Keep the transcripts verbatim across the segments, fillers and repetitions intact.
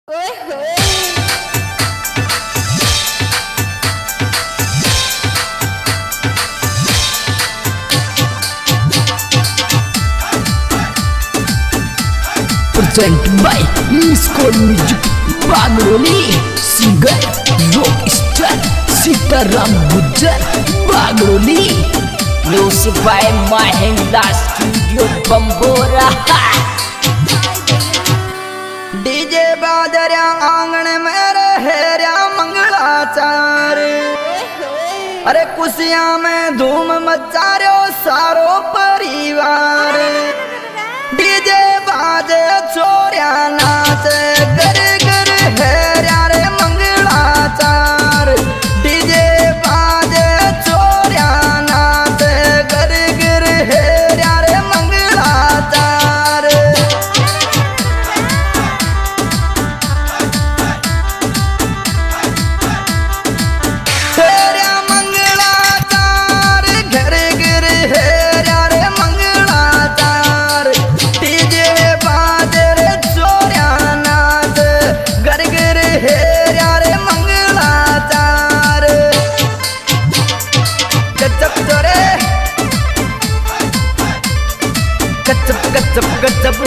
Presented by Miscall Music Bagroli, singer rock star Sitaram Gujar Bagroli, music by Mahendra Studio Bambora. DJ बाजरिया आंगन में रहेरिया मंगलाचार, अरे कुशियां में धूम मचा रहो सारो परिवार। डीजे बाजे छोरिया नाच गर गर हेरिया रे मंगलाचार। डीजे बाजे छोरिया नाच गर गर हेरिया रे मंगलाचार। गजब गजब गजब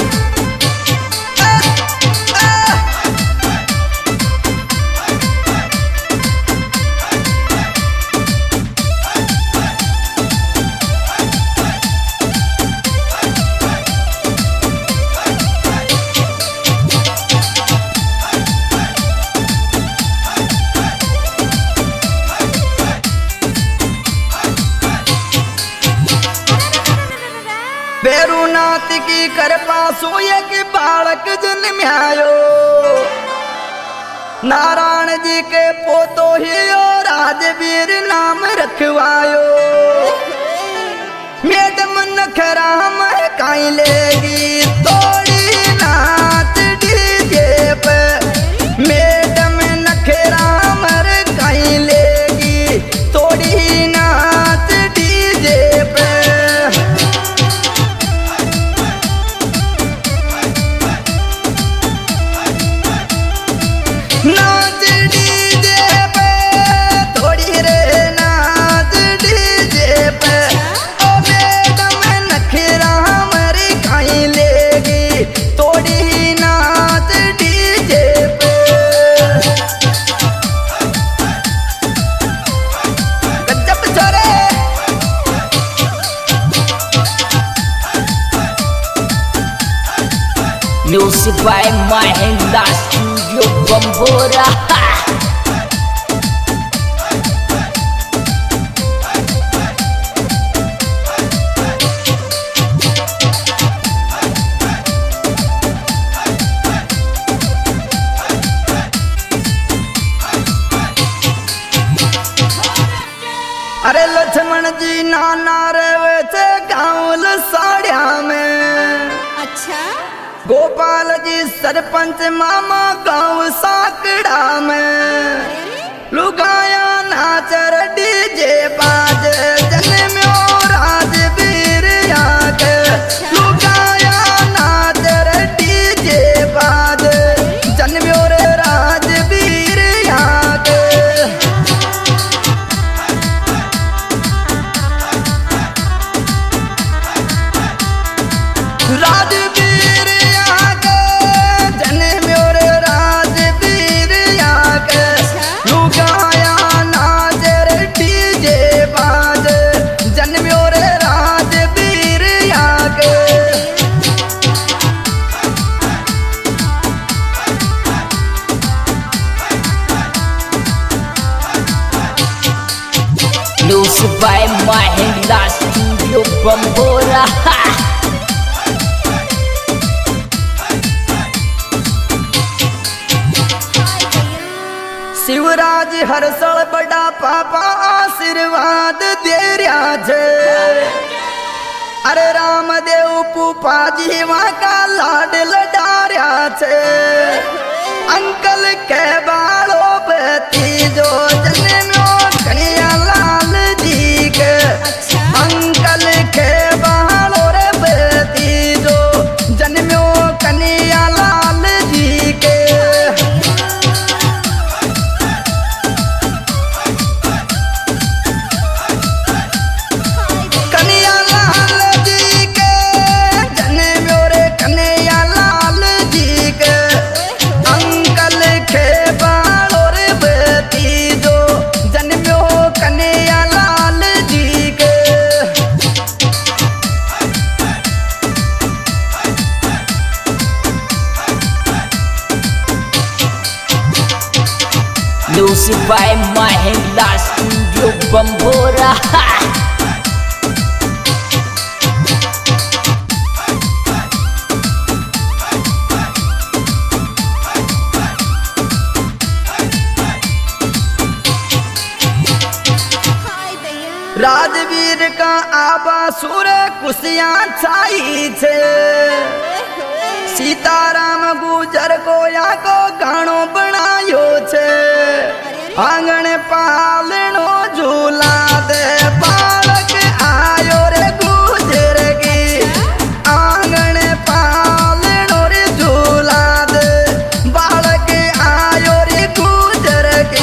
बेरुनाथ की कर पासो एक बालक जन्म्यायो, नारायण जी के पोतो ही और राजवीर नाम रखवायो। मैडम नखरा में काई लेगी तोड़ी नाच डीजे पे, मैडम नखरा मर काई लेगी तोड़ी नाच डीजे पे। नाच डीजे पे थोड़ी रे नाच डीजे पे, ओ मैडम नखरा मरी खाई लेगी थोड़ी नाच डीजे पे। गजब छोरे music by Mahendra Studio Bambora. अरे लक्ष्मण जी नाना रहे थे गाँव साड़िया में, अच्छा गोपाल जी सरपंच मामा गाँव साकड़ा में। लुगाया नाचर डीजे बाज जन्म्यो राजवीर आके, लुगाया नाचर डीजे बाज जन्म्यो रे राजवीर आके। राजवीर आके जन्म्यो रे राजवीर आके, लुगाया नाचर डीजे बाज जन्म्यो रे राजवीर आके। Music by Mahendra Studio Bambora. Shivraj हरसल बड़ा पापा आशीर्वाद दे रहा छे, अरे रामदेव पुपा जीवा का लाड लड़ा रहा छे। अंकल के बालो बती जो जन्म्यो कन्हैया लाल जी के, अंकल के बालो रे बती जो जन्म्यो कन्हैया लाल जी के। Music by Mahindra Studio Bambora. Rajveer का आबा सुर कुशिया छाई छे सीताराम गुजर को या को गानो बनायो छे आंगण पालनो झूला दे बालक आयो रे गुजर की आंगण पालनो रे झूला दे बालक आयो रे गुजर की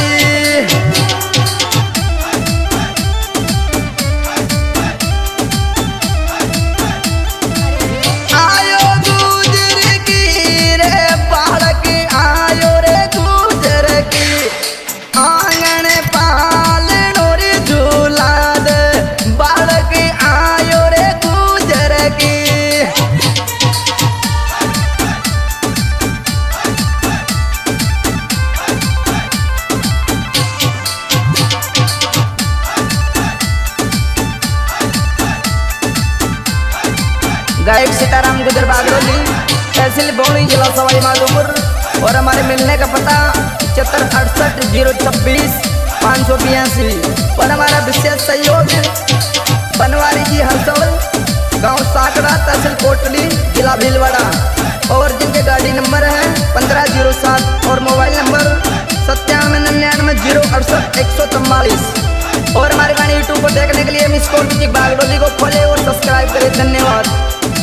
गायक सीताराम गुजर बागरोली, तहसील बौनी, जिला सवाई माधोपुर। और हमारे मिलने का पता पचहत्तर अड़सठ जीरो छब्बीस पाँच सौ बयासी। और हमारा विशेष सहयोग बनवारी जी हरसौल, गांव साकड़ा, तहसील कोटली, जिला भीलवाड़ा। और जिनके गाड़ी नंबर है पंद्रह जीरो सात और मोबाइल नंबर सत्तानवे निन्यानवे जीरो अड़सठ एक सौ चौवालीस। और हमारे गाने यूट्यूब पर देखने के लिए मिस कॉल कीजिए, बागडोली को खोले और सब्सक्राइब करें। धन्यवाद।